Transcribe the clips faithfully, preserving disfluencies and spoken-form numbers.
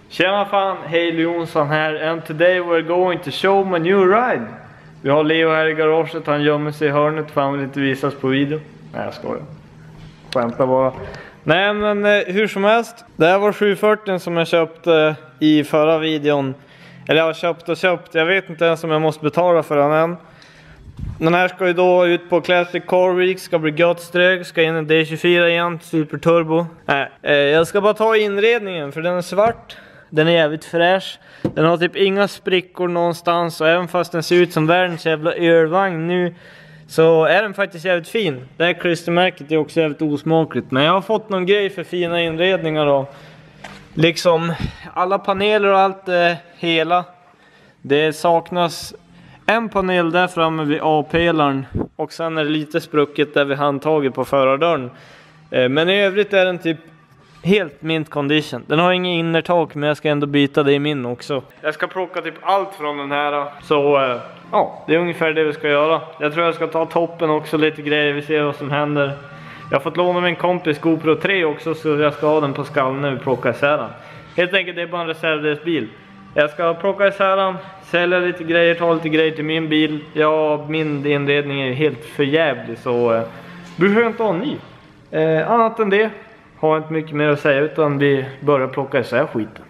Tjena fan, hej Jonsson här. And today we're going to show my new ride. Vi har Leo här i garaget, han gömmer sig i hörnet för han vill inte visas på video. Nej jag skojar. Skämtar bara. Nej men eh, hur som helst. Det här var sju fyrtio som jag köpte eh, i förra videon. Eller jag har köpt och köpt. Jag vet inte ens om jag måste betala för den än. Den här ska ju då ut på Classic Car Week. Ska bli gött strög. Ska in en D tjugofyra igen. Super turbo. Nej, eh, jag ska bara ta inredningen för den är svart. Den är jävligt fräsch. Den har typ inga sprickor någonstans. Och även fast den ser ut som världens jävla ölvagn nu, så är den faktiskt jävligt fin. Det här klistermärket är också jävligt osmakligt. Men jag har fått någon grej för fina inredningar då. Liksom alla paneler och allt är hela. Det saknas en panel där framme vid A-pelaren. Och sen är det lite sprucket där vid handtaget på förardörren. Men i övrigt är den typ helt mint condition. Den har ingen innertak, men jag ska ändå byta det i min också. Jag ska plocka typ allt från den här. Så äh, ja, det är ungefär det vi ska göra. Jag tror jag ska ta toppen också, lite grejer. Vi ser vad som händer. Jag har fått låna min kompis GoPro tre också, så jag ska ha den på skallen när vi plockar isär den. Helt enkelt, det är bara en reservdelsbil. Jag ska plocka isär den, sälja lite grejer, ta lite grejer till min bil. Ja, min inredning är helt förjävlig, så äh, behöver jag inte ha en ny. Eh, annat än det har inte mycket mer att säga, utan vi börjar plocka isär skiten.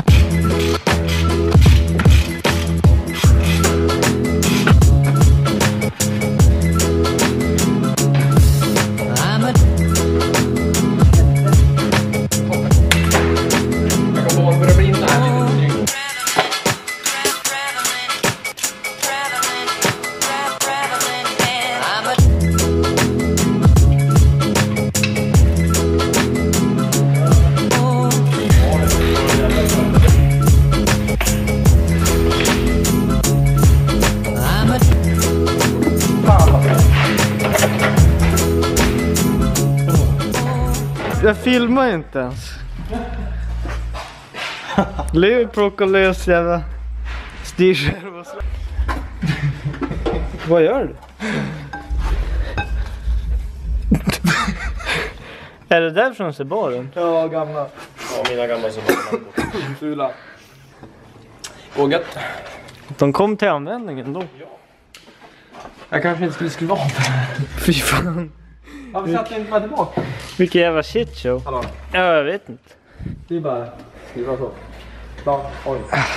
Jag filmar inte ens. Leo plockar lös jävla styrskärv. Vad gör du? Är det där från Sebaren? Ja, gamla. Ja, mina gamla Sebaren. Fula. Och gött. De kom till användningen då. Ja. Jag kanske inte skulle skruva av. Fy fan. Ja, vi satt inte med tillbaka. Vilken jävla shit show. Hallå. Ja, jag vet inte. Det är bara skruva så. Ja, oj.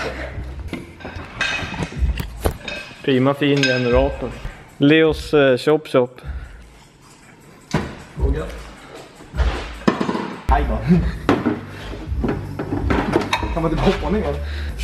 Prima fin generator. Leos eh, shop shop. Och gött. Hej då. Kan man inte hoppa ner?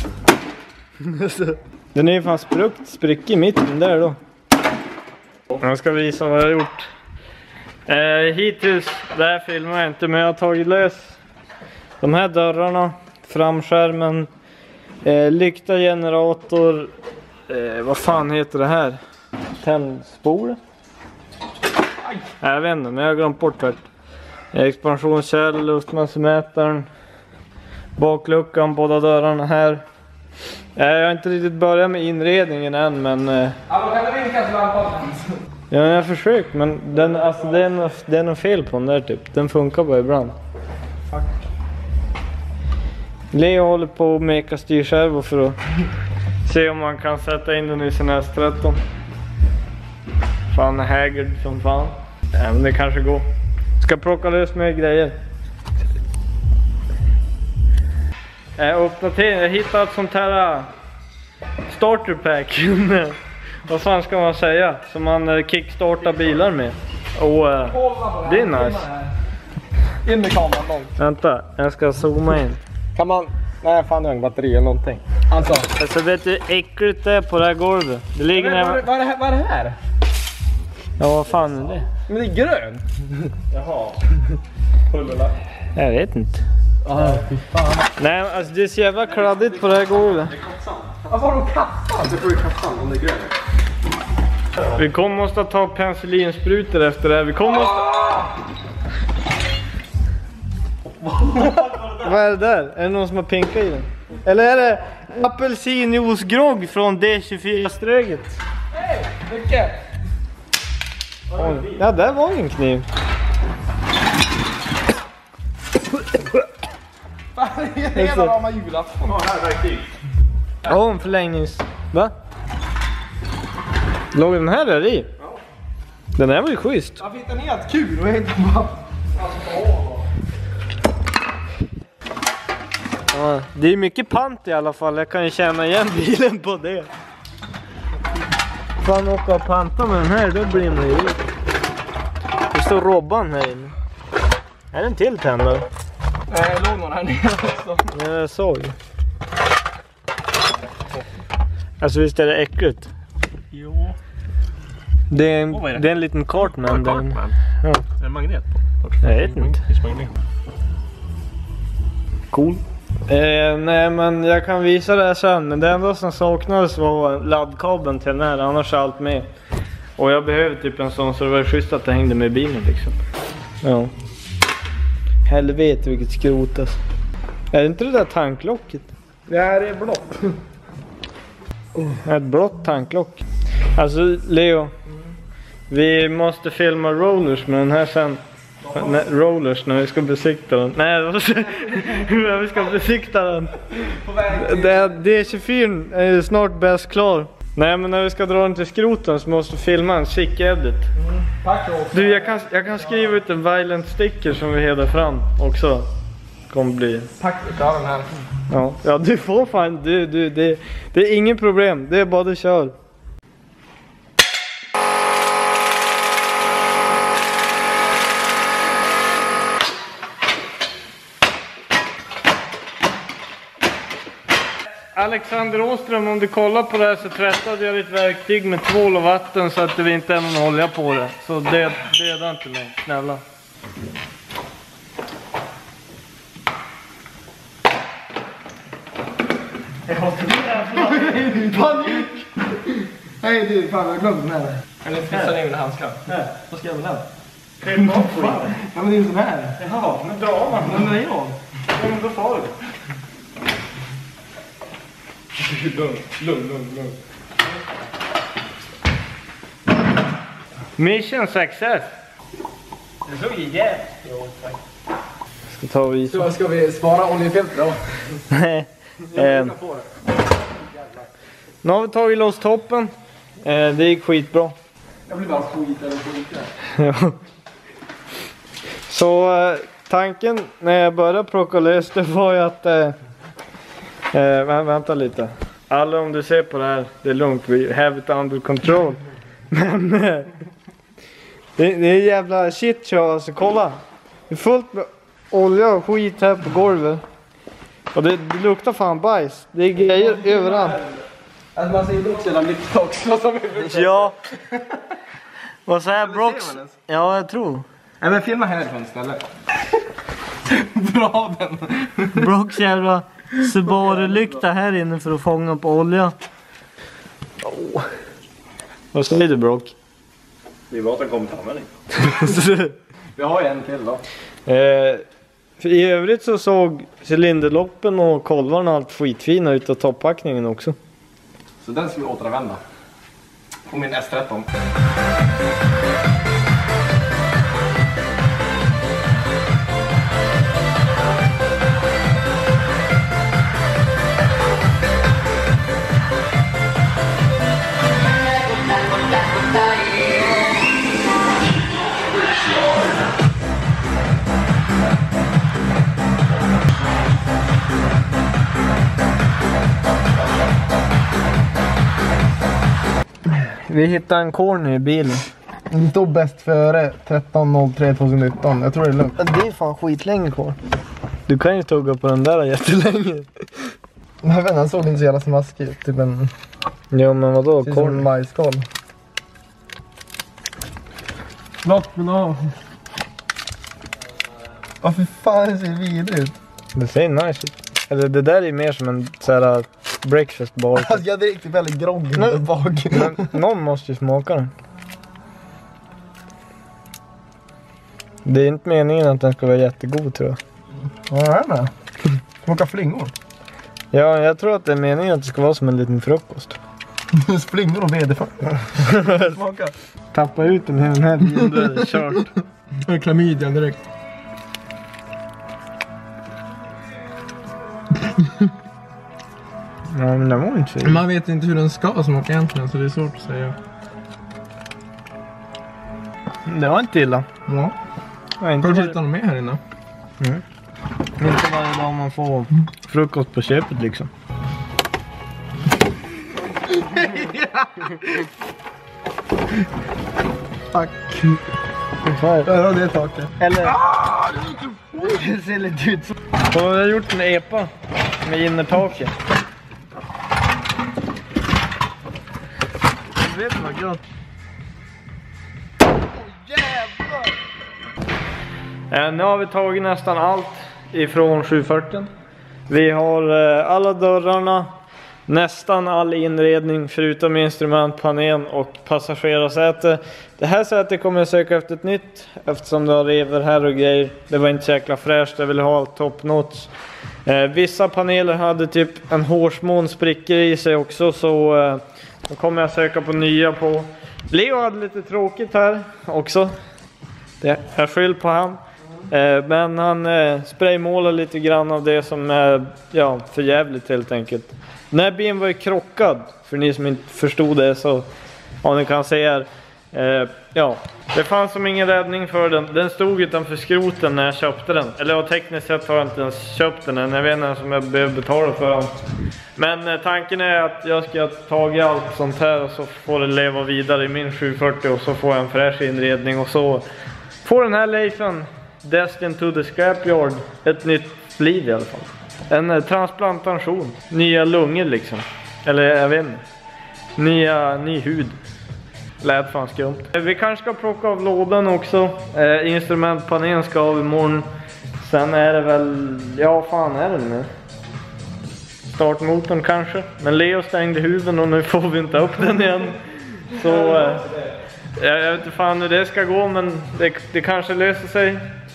Den är ju fan spruckt, sprick i mitten där då. Jag ska visa vad jag har gjort. Eh, hittills, det här filmar jag inte, men jag har tagit lös de här dörrarna, framskärmen, eh, lykta, generator, eh, vad fan heter det här? Tändspole? Jag vet inte, men jag har glömt bort det. Eh, expansionskärl, luftmassemätaren, bakluckan, båda dörrarna här. Eh, jag har inte riktigt börjat med inredningen än, men... Eh, Hallå, kan du vinka så lampan? Ja, jag har försökt, men den, alltså, det, är något, det är något fel på den där typ. Den funkar bara ibland. Fuck. Leo håller på att meka styrskärvor för att se om man kan sätta in den i sin S tretton. Fan är haggard som fan. Ja, men det kanske går. Ska plocka lös med grejer. Jag öppnade till, jag hittade ett sånt här uh, starter pack. Vad fan ska man säga? Som man uh, kickstartar bilar med. Och uh, det är nice. In med kameran långt. Vänta, jag ska zooma in. Kan man... Nej, fan det är en batteri eller någonting. Alltså... Alltså vet du hur äckligt det är på det här golvet? Det ligger Men, när... vad, vad, är det här, vad är det här? Ja, vad fan är det? Men det är grönt. Jaha. Pullula. Jag vet inte. Ah, fy fan. Nej, alltså det är så jävla kladdigt på det här golvet. Vad var det kassan? Det får ju kassan om det är grönt. Vi kommer måste ta penicillinsprutor efter det här. Vi kommer måste... Vad är det där? Är det någon som har pinkat i den? Eller är det apelsinjuicegrogg från D tjugofyra-ströget? Hej, mycket! Ja, där var en kniv. Hela rama julafton. Ja, här verktyg. Ja, en förlängnings... Va? Låg den här där i? Ja. Den här var ju schysst. Jag fick den helt kul och inte bara... Ja, det är mycket pant i alla fall. Jag kan ju känna igen bilen på det. Fan, åka och panta med den här, då blir man ju... Det står Robban här inne. Är det en till tändare? Nej, jag låg någon här nere också. Ja, jag såg ju. Alltså visst är det äckligt? Jo. Det är en, oh, är det? det är en liten Cartman. Ja, Cartman. Ja. Är det magnet på? Jag vet inte. Cool. Eh, nej, men jag kan visa det här sen. Men det enda som saknades var laddkabeln till den här. Annars är allt med. Och jag behöver typ en sån, så det var schysst att det hängde med bilen liksom. Ja. Helvete vilket skrot alltså. Är det inte det där tanklocket? Det här är blått. Oh, ett blått tanklock. Alltså Leo, vi måste filma rollers med den här sen. Nej, rollers när vi ska besikta den. Nej, när vi ska besikta den. Det, D tjugofyra är snart bäst klar. Nej, men när vi ska dra den till skroten så måste vi filma en sick edit. Mm. Tack också. Du, jag kan, jag kan skriva ut en violent sticker som vi hedrar fram också. Kommer bli. Tack för den här. Ja, ja, du får fan, du, du, det, det är ingen problem. Det är bara du kör. Alexander Åström, om du kollar på det här så tvättade jag ditt verktyg med tvål och vatten så att det inte är någon olja på det. Så det dödar inte mig, snälla. Jag har inte panik! Nej, du, fan jag glömde den här. Eller fissar ner mina handskar. Nej, vad ska jag med den? Skrev av på den. Ja, men det är ju sån här. Jaha, men dra man. Men det är jag. Ja, men då får du. Lugn, lugn, lugn, lugn. Mission success. Det såg ju jävligt. Jo, tack. Ska ta och visa. Så ska vi spara oljefilter då? Nej. eh, nu har vi tagit loss toppen. Eh, det gick skitbra. Jag blir bara skit eller skit. Ja. Så eh, tanken när jag började plocka lös det var ju att... Eh, eh, vä vänta lite. Alla om du ser på det här, det är lugnt. Vi have it under control. Men... Eh, det, det är jävla shit show, alltså kolla. Det är fullt med olja och skit här på golvet. Och det, det luktar fan bajs. Det är grejer överallt. Alltså man ser ju också jävla mycket också som vi brukar. Ja. Vad säger Brox? Ja, jag tror. Nej, men filma härifrån istället. Dra den. Brox jävla Subaru-lykta här inne för att fånga upp olja. Oh. Vad säger du, Brock? Det är bra att den kommer till användning. Vi har ju en till då. Eh, för i övrigt så såg cylinderloppen och kolvarna allt skitfina ut och topppackningen också. Så den ska vi återanvända. På min S tretton. Vi hittade en corner i bilen. Det stod bäst före tretton noll tre tjugonitton. Jag tror det är lugnt. Det är fan skitlänge kvar. Du kan ju tugga på den där jättelänge. Jag vet inte, han såg inte så jävla smaskig ut. Typ en... Jo, men vadå? Precis som en majskal. Lock men av. Åh för fan, det ser vidrigt ut. Det ser nice ut. Eller det där är mer som en såhär breakfast bar. Alltså jag dricker typ väldigt grogg där bak. Men någon måste ju smaka den. Det är inte meningen att den ska vara jättegod, tror jag. Vad är det med? Smaka flingor. Ja, jag tror att det är meningen att det ska vara som en liten frukost. Flingor och vederfötter. Smaka. Tappa ut den här, den här bilen, då är det kört. Det är klamydian direkt. Ja, men det var inte så. Man vet inte hur den ska smaka egentligen, så det är svårt att säga. Det var inte illa. Ja. Inte Kanske var... hitta något mer här inne. Mm. Inte varje dag man får frukost på köpet liksom. Tack. Ja, det är taket. eller... Ah, det ser lite ut som... Så har jag gjort en epa med innertaket. Jag vet vad gott. Eh, nu har vi tagit nästan allt ifrån sju fyrtio. Vi har eh, alla dörrarna, nästan all inredning förutom instrumentpanelen och passagerarsäte. Det här sätet kommer jag söka efter ett nytt eftersom det har rever här och grejer. Det var inte så jäkla fräscht, jag ville ha allt top notch. Eh, vissa paneler hade typ en hårsmån sprickor i sig också, så eh, då kommer jag söka på nya på. Leo hade lite tråkigt här också. Det, jag skyll på han. Eh, men han eh, spraymålar lite grann av det som är ja, för jävligt helt enkelt. Den här bilen var ju krockad, för ni som inte förstod det, så ja, ni kan se här. Eh, ja, det fanns som ingen räddning för den. Den stod utanför skroten när jag köpte den. Eller ja, tekniskt sett har jag inte ens köpt den än. Jag vet inte ens om jag behöver betala för den. Men eh, tanken är att jag ska ta i allt sånt här och så får det leva vidare i min sju fyrtio och så får jag en fräsch inredning och så får den här Leifan Destined to the Scrapyard ett nytt liv i alla fall. En eh, transplantation. Nya lungor liksom. Eller jag vet inte. Nya, ny hud. Lät fan skumt. Vi kanske ska plocka av lådan också. Eh, instrumentpanelen ska av imorgon. Sen är det väl... Ja, fan är det nu? Startmotorn kanske. Men Leo stängde huven och nu får vi inte upp den igen. Så... Eh, jag vet inte fan hur det ska gå, men det, det kanske löser sig.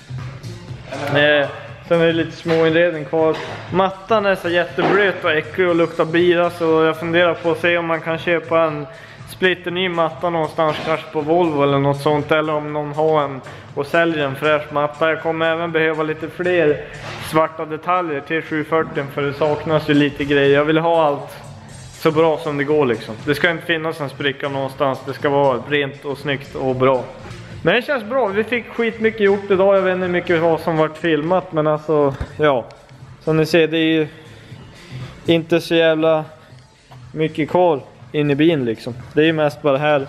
Eh, sen är det lite små inredning kvar. Mattan är så jätteblöt och äcklig och luktar bira, så jag funderar på att se om man kan köpa en splitter ny matta någonstans, kanske på Volvo eller något sånt, eller om någon har en och säljer en fräsch matta. Jag kommer även behöva lite fler svarta detaljer till sju fyrtio, för det saknas ju lite grejer. Jag vill ha allt så bra som det går liksom. Det ska inte finnas en spricka någonstans. Det ska vara rent och snyggt och bra. Men det känns bra. Vi fick skitmycket gjort idag. Jag vet inte mycket vad som varit filmat, men alltså, ja. Som ni ser, det är ju inte så jävla mycket kvar in i bilen liksom. Det är ju mest bara här.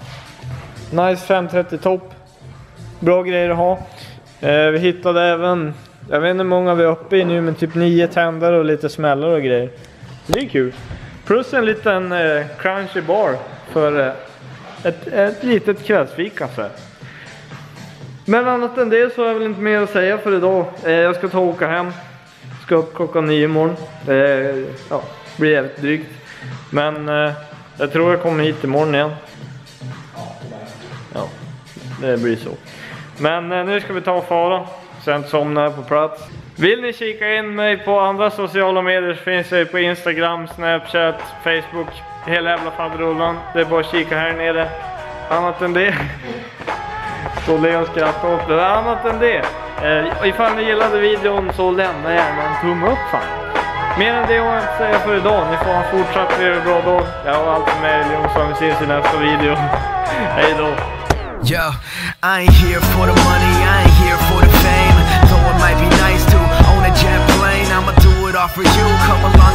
Nice femhundratrettio topp. Bra grejer att ha. Eh, vi hittade även, jag vet inte hur många vi är uppe i nu, men typ nio tänder och lite smällar och grejer. Det är kul. Plus en liten eh, crunchy bar för eh, ett, ett litet kvällsfika så här. Men annat än det så är väl inte mer att säga för idag. Eh, jag ska ta och åka hem. Ska upp klockan nio imorgon. Eh, ja, blir jävligt drygt. Men eh, jag tror jag kommer hit imorgon igen. Ja, det blir så. Men eh, nu ska vi ta och fara. Sen somnar jag på plats. Vill ni kika in mig på andra sociala medier så finns jag på Instagram, Snapchat, Facebook. Hela jävla faderullan. Det är bara att kika här nere. Annat än det. Så Leo skrattar åt det. Annat än det. Eh, ifall ni gillade videon så lämna gärna en tumme upp fan. Mer än det har jag inte säga för idag. Ni får ha en fortsatt bra dag. Jag har alltid med Jonsson. Vi ses i nästa video. Hej då. Yo, I ain't here for the money, I ain't here for the fame. Though it might be nice to own a jet plane, I'ma do it all for you. Come along